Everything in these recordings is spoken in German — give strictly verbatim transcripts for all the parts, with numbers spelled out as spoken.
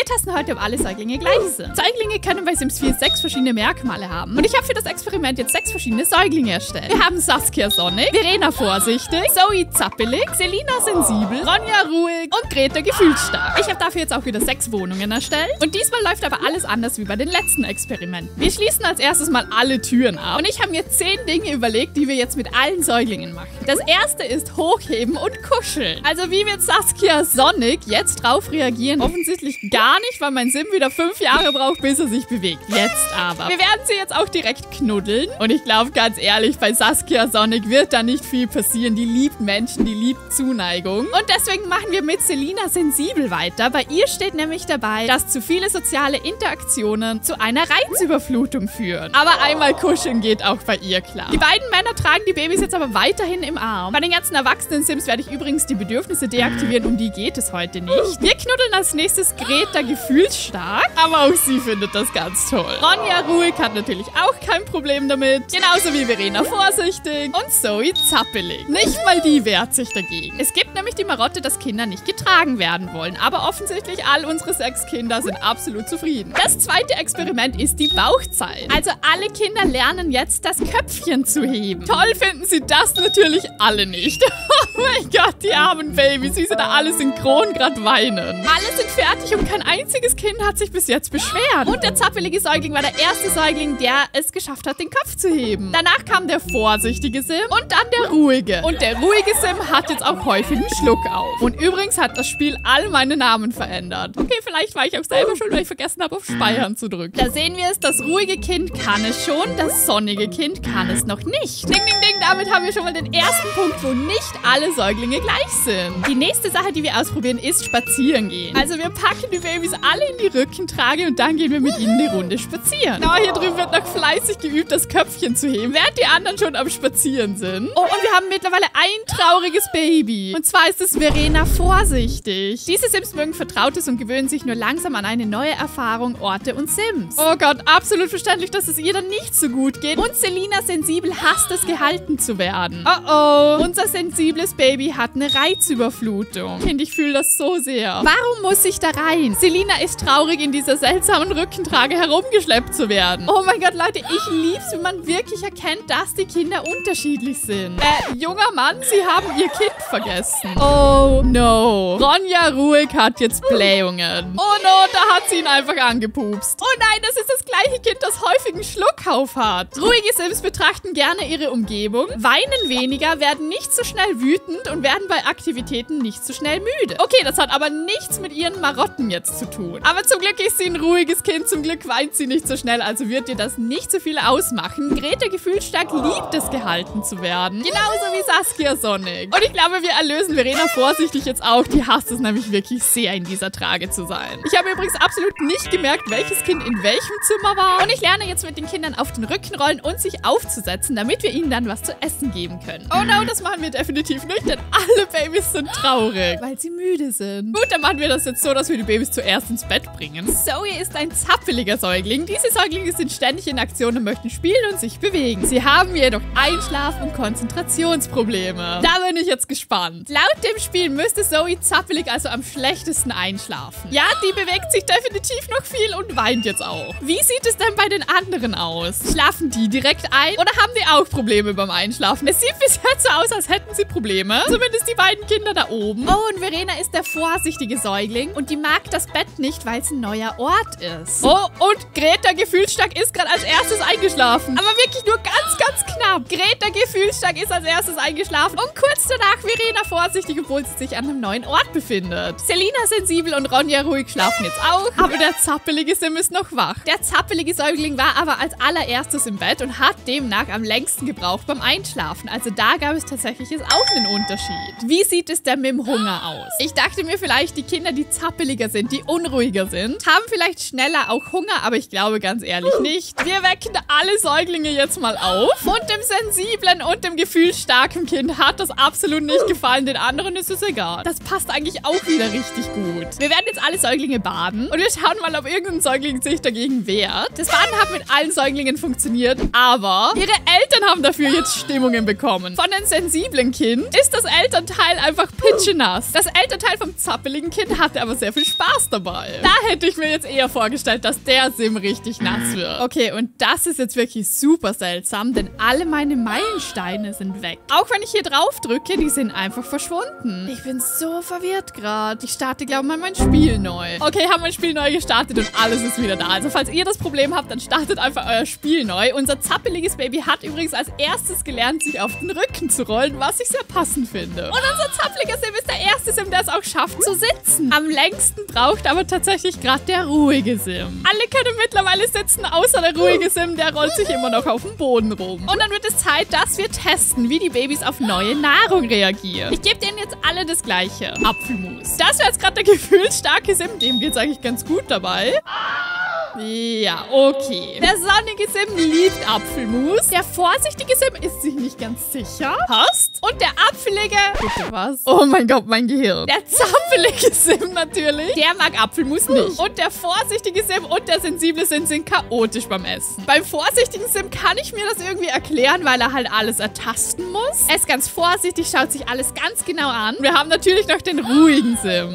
testen heute, ob alle Säuglinge gleich sind. Säuglinge können bei Sims vier sechs verschiedene Merkmale haben. Und ich habe für das Experiment jetzt sechs verschiedene Säuglinge erstellt. Wir haben Saskia Sonnig, Verena Vorsichtig, Zoe Zappelig, Selina Sensibel, Ronja Ruhig und Greta Gefühlsstark. Ich habe dafür jetzt auch wieder sechs Wohnungen erstellt. Und diesmal läuft aber alles anders wie bei den letzten Experimenten. Wir schließen als erstes mal alle Türen ab. Und ich habe mir zehn Dinge überlegt, die wir jetzt mit allen Säuglingen machen. Das erste ist Hochheben und Kuscheln. Also wie wird Saskia Sonnig jetzt drauf reagieren? Offensichtlich gar nicht, weil mein Sim wieder fünf Jahre braucht, bis er sich bewegt. Jetzt aber. Wir werden sie jetzt auch direkt knuddeln. Und ich glaube ganz ehrlich, bei Saskia Sonnig wird da nicht viel passieren. Die liebt Menschen, die liebt Zuneigung. Und deswegen machen wir mit Selina Sensibel weiter. Bei ihr steht nämlich dabei, dass zu viele soziale Interaktionen zu einer Reizüberflutung führen. Aber einmal kuscheln geht auch bei ihr klar. Die beiden Männer tragen die Babys jetzt aber weiterhin im Arm. Bei den ganzen erwachsenen Sims werde ich übrigens die Bedürfnisse deaktivieren, um die geht es heute nicht. Wir knuddeln als nächstes Greta Gefühlsstark, aber auch sie findet das ganz toll. Ronja Ruhig hat natürlich auch kein Problem damit, genauso wie Verena Vorsichtig und Zoe Zappelig. Nicht mal die wehrt sich dagegen. Es gibt nämlich die Marotte, dass Kinder nicht getragen werden wollen, aber offensichtlich all unsere sechs Kinder sind absolut zufrieden. Das zweite Experiment ist die Bauchzeit. Also alle Kinder lernen jetzt, das Köpfchen zu heben. Toll finden sie das natürlich alle nicht. Oh mein Gott, die armen Babys, wie sie da alle synchron gerade weinen. Alle sind fertig und kein einziges Kind hat sich bis jetzt beschwert. Und der zappelige Säugling war der erste Säugling, der es geschafft hat, den Kopf zu heben. Danach kam der vorsichtige Sim und dann der ruhige. Und der ruhige Sim hat jetzt auch häufig einen Schluck auf. Und übrigens hat das Spiel all meine Namen verändert. Okay, vielleicht war ich auch selber schuld, weil ich vergessen habe, auf Speichern zu drücken. Da sehen wir es, das ruhige Kind kann es schon, das sonnige Kind kann es noch nicht. Ding, ding, ding, damit haben wir schon mal den ersten Punkt, wo nicht alle Säuglinge gleich sind. Die nächste Sache, die wir ausprobieren, ist spazieren gehen. Also wir packen die Babys alle in die Rückentrage und dann gehen wir mit ihnen eine Runde spazieren. Oh, hier drüben wird noch fleißig geübt, das Köpfchen zu heben, während die anderen schon am Spazieren sind. Oh, und wir haben mittlerweile ein trauriges Baby. Und zwar ist es Verena Vorsichtig. Diese Sims mögen Vertrautes und gewöhnen sich nur langsam an eine neue Erfahrung, Orte und Sims. Oh Gott, absolut verständlich, dass es ihr dann nicht so gut geht. Und Selina Sensibel hasst es, gehalten zu werden. Oh oh, unser sensibles Baby hat eine Reizüberflutung. Kind, ich fühle das so sehr. Warum muss ich da rein? Selina ist traurig, in dieser seltsamen Rückentrage herumgeschleppt zu werden. Oh mein Gott, Leute, ich lieb's, wenn man wirklich erkennt, dass die Kinder unterschiedlich sind. Äh, junger Mann, Sie haben Ihr Kind vergessen. Oh no. Ronja Ruhig hat jetzt Blähungen. Oh no, da hat sie ihn einfach angepupst. Oh nein, das ist das gleiche Kind, das häufig einen Schluckauf hat. Ruhige Sims betrachten gerne ihre Umgebung, weinen weniger, werden nicht so schnell wütend und werden bei Aktivitäten nicht so schnell müde. Okay, das hat aber nichts mit ihren Marotten jetzt zu tun. Aber zum Glück ist sie ein ruhiges Kind, zum Glück weint sie nicht so schnell, also wird ihr das nicht so viel ausmachen. Greta Gefühlsstark liebt es, gehalten zu werden. Genauso wie Saskia Sonnig. Und ich glaube, wir erlösen Verena Vorsichtig jetzt auch. Die hasst es nämlich wirklich sehr, in dieser Trage zu sein. Ich habe übrigens absolut nicht gemerkt, welches Kind in welchem Zimmer war. Und ich lerne jetzt mit den Kindern auf den Rücken rollen und sich aufzusetzen, damit wir ihnen dann was zu essen geben können. Oh no, das machen wir definitiv nicht, denn alle Babys sind traurig, weil sie müde sind. Gut, dann machen wir das jetzt so, dass wir die Babys zuerst ins Bett bringen. Zoe ist ein zappeliger Säugling. Diese Säuglinge sind ständig in Aktion und möchten spielen und sich bewegen. Sie haben jedoch Einschlaf- und Konzentrationsprobleme. Da bin ich jetzt gespannt. Laut dem Spiel müsste Zoe Zappelig also am schlechtesten einschlafen. Ja, die bewegt sich definitiv noch viel und weint jetzt auch. Wie sieht es denn bei den anderen aus? Schlafen die direkt ein oder haben die auch Probleme beim Einschlafen? Es sieht bis jetzt so aus, als hätten sie Probleme. Zumindest die beiden Kinder da oben. Oh, und Verena ist der vorsichtige Säugling und die mag das Bett nicht, weil es ein neuer Ort ist. Oh, und Greta Gefühlsstark ist gerade als erstes eingeschlafen. Aber wirklich nur ganz, ganz knapp. Greta Gefühlsstark ist als erstes eingeschlafen und kurz danach Verena Vorsichtig, obwohl sie sich an einem neuen Ort befindet. Selina Sensibel und Ronja Ruhig schlafen jetzt auch, aber der zappelige Sim ist noch wach. Der zappelige Säugling war aber als allererstes im Bett und hat demnach am längsten gebraucht beim Einschlafen. Also da gab es tatsächlich jetzt auch einen Unterschied. Wie sieht es denn mit dem Hunger aus? Ich dachte mir vielleicht, die Kinder, die zappeliger sind, die unruhiger sind, haben vielleicht schneller auch Hunger, aber ich glaube ganz ehrlich nicht. Wir wecken alle Säuglinge jetzt mal auf. Und dem sensiblen und dem gefühlsstarken Kind hat das absolut nicht gefallen. Den anderen ist es egal. Das passt eigentlich auch wieder richtig gut. Wir werden jetzt alle Säuglinge baden und wir schauen mal, ob irgendein Säugling sich dagegen wehrt. Das Baden hat mit allen Säuglingen funktioniert, aber ihre Eltern haben dafür jetzt Stimmungen bekommen. Von dem sensiblen Kind ist das Elternteil einfach pitschenass. Das Elternteil vom zappeligen Kind hatte aber sehr viel Spaß dabei. Wasserball. Da hätte ich mir jetzt eher vorgestellt, dass der Sim richtig nass wird. Okay, und das ist jetzt wirklich super seltsam, denn alle meine Meilensteine sind weg. Auch wenn ich hier drauf drücke, die sind einfach verschwunden. Ich bin so verwirrt gerade. Ich starte, glaube ich, mal mein Spiel neu. Okay, haben mein Spiel neu gestartet und alles ist wieder da. Also falls ihr das Problem habt, dann startet einfach euer Spiel neu. Unser zappeliges Baby hat übrigens als erstes gelernt, sich auf den Rücken zu rollen, was ich sehr passend finde. Und unser zappeliger Sim ist der erste Sim, der es auch schafft zu sitzen. Am längsten braucht aber tatsächlich gerade der ruhige Sim. Alle können mittlerweile sitzen, außer der ruhige Sim, der rollt sich immer noch auf dem Boden rum. Und dann wird es Zeit, dass wir testen, wie die Babys auf neue Nahrung reagieren. Ich gebe denen jetzt alle das gleiche. Apfelmus. Das wäre jetzt gerade der gefühlsstarke Sim. Dem geht es eigentlich ganz gut dabei. Ja, okay. Der sonnige Sim liebt Apfelmus. Der vorsichtige Sim ist sich nicht ganz sicher. Passt. Und der apfelige... Bitte was? Oh mein Gott, mein Gehirn. Der zappelige Sim natürlich. Der mag Apfelmus nicht. Und der vorsichtige Sim und der sensible Sim sind chaotisch beim Essen. Beim vorsichtigen Sim kann ich mir das irgendwie erklären, weil er halt alles ertasten muss. Er ist ganz vorsichtig, schaut sich alles ganz genau an. Wir haben natürlich noch den ruhigen Sim.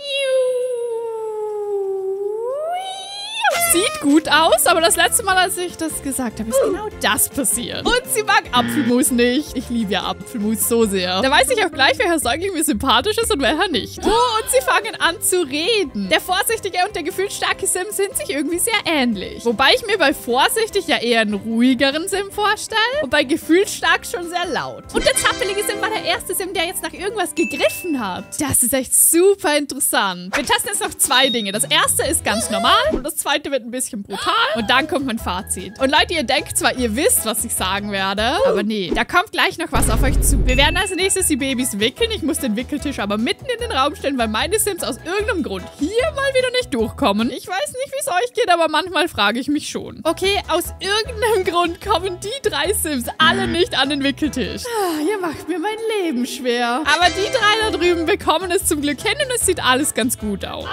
Sieht gut aus, aber das letzte Mal, als ich das gesagt habe, ist genau das passiert. Und sie mag Apfelmus nicht. Ich liebe ja Apfelmus so sehr. Da weiß ich auch gleich, welcher Säugling mir sympathisch ist und welcher nicht. Oh, und sie fangen an zu reden. Der vorsichtige und der gefühlsstarke Sim sind sich irgendwie sehr ähnlich. Wobei ich mir bei vorsichtig ja eher einen ruhigeren Sim vorstelle und bei gefühlsstark schon sehr laut. Und der zappelige Sim war der erste Sim, der jetzt nach irgendwas gegriffen hat. Das ist echt super interessant. Wir testen jetzt noch zwei Dinge. Das erste ist ganz normal und das zweite wird ein bisschen brutal. Und dann kommt mein Fazit. Und Leute, ihr denkt zwar, ihr wisst, was ich sagen werde, aber nee, da kommt gleich noch was auf euch zu. Wir werden als nächstes die Babys wickeln. Ich muss den Wickeltisch aber mitten in den Raum stellen, weil meine Sims aus irgendeinem Grund hier mal wieder nicht durchkommen. Ich weiß nicht, wie es euch geht, aber manchmal frage ich mich schon. Okay, aus irgendeinem Grund kommen die drei Sims alle nicht an den Wickeltisch. Ah, ihr macht mir mein Leben schwer. Aber die drei da drüben bekommen es zum Glück hin und es sieht alles ganz gut aus.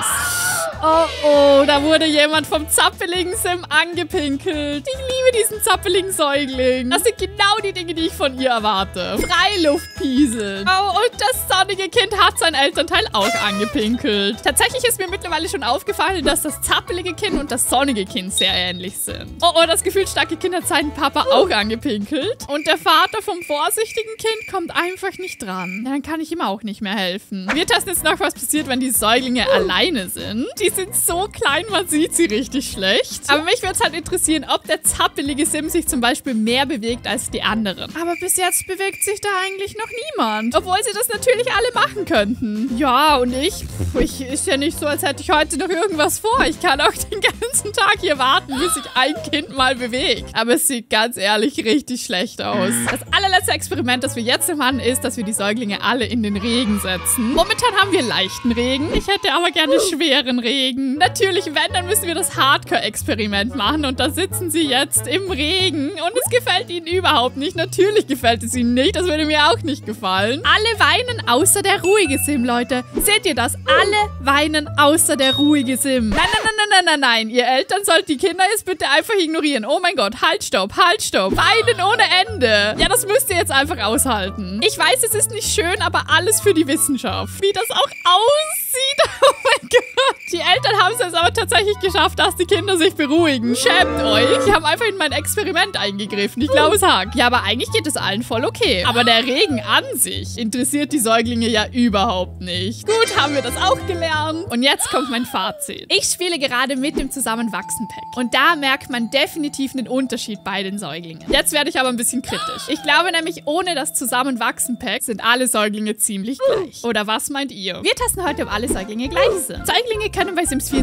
Oh, oh, da wurde jemand vom zappeligen Sim angepinkelt. Ich liebe diesen zappeligen Säugling. Das sind genau die Dinge, die ich von ihr erwarte. Freiluftpieseln. Oh, und das sonnige Kind hat sein Elternteil auch angepinkelt. Tatsächlich ist mir mittlerweile schon aufgefallen, dass das zappelige Kind und das sonnige Kind sehr ähnlich sind. Oh, oh, das gefühlsstarke Kind hat seinen Papa auch angepinkelt. Und der Vater vom vorsichtigen Kind kommt einfach nicht dran. Dann kann ich ihm auch nicht mehr helfen. Wir testen jetzt noch, was passiert, wenn die Säuglinge alleine sind. Die sind so klein, man sieht sie richtig schlecht. Aber mich würde es halt interessieren, ob der zappelige Sim sich zum Beispiel mehr bewegt als die anderen. Aber bis jetzt bewegt sich da eigentlich noch niemand. Obwohl sie das natürlich alle machen könnten. Ja, und ich, ich ist ja nicht so, als hätte ich heute noch irgendwas vor. Ich kann auch den ganzen Tag hier warten, bis sich ein Kind mal bewegt. Aber es sieht ganz ehrlich richtig schlecht aus. Das allerletzte Experiment, das wir jetzt machen, ist, dass wir die Säuglinge alle in den Regen setzen. Momentan haben wir leichten Regen. Ich hätte aber gerne schweren Regen. Natürlich, wenn, dann müssen wir das Hardcore-Experiment machen und da sitzen sie jetzt im Regen und es gefällt ihnen überhaupt nicht. Natürlich gefällt es ihnen nicht, das würde mir auch nicht gefallen. Alle weinen außer der ruhige Sim, Leute. Seht ihr das? Alle weinen außer der ruhige Sim. Nein, nein, nein, nein, nein, nein, nein. Ihr Eltern sollt die Kinder jetzt bitte einfach ignorieren. Oh mein Gott, halt, stopp, halt, stopp. Weinen ohne Ende. Ja, das müsst ihr jetzt einfach aushalten. Ich weiß, es ist nicht schön, aber alles für die Wissenschaft. Wie das auch aussieht, oh mein Gott. Die Eltern haben es jetzt aber tatsächlich geschafft, dass die Kinder sich beruhigen. Schämt euch. Die haben einfach in mein Experiment eingegriffen. Ich glaube, es hakt. Ja, aber eigentlich geht es allen voll okay. Aber der Regen an sich interessiert die Säuglinge ja überhaupt nicht. Gut, haben wir das auch gelernt. Und jetzt kommt mein Fazit. Ich spiele gerade mit dem Zusammenwachsen-Pack. Und da merkt man definitiv einen Unterschied bei den Säuglingen. Jetzt werde ich aber ein bisschen kritisch. Ich glaube nämlich, ohne das Zusammenwachsen-Pack sind alle Säuglinge ziemlich gleich. Oder was meint ihr? Wir testen heute, ob alle Säuglinge gleich sind. Säuglinge können bei Sims vier